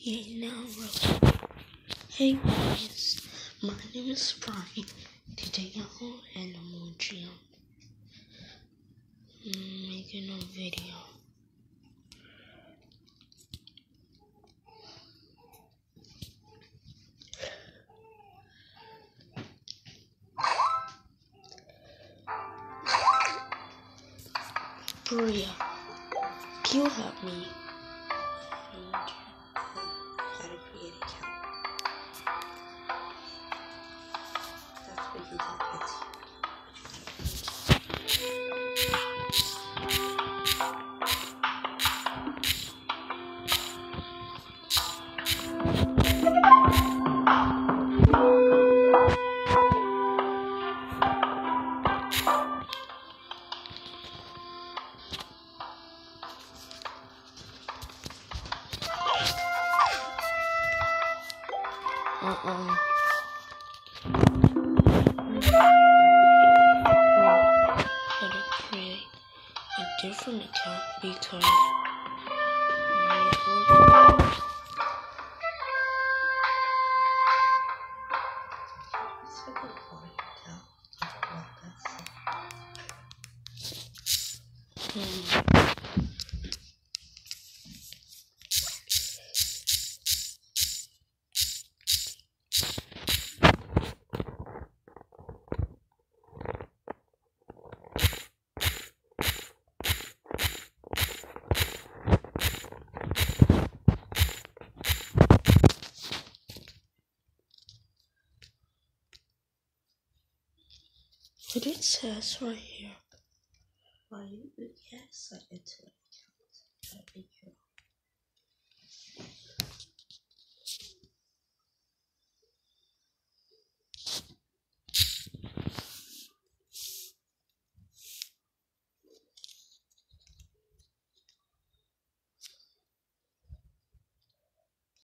Yeah, now, bro. Hey guys, my name is Brian. Today I'm an emoji. I'm making a video. Bria, can you help me? How to create an account. That's what you can get. How to create a different account because but it says right here. Well, yes, I did it.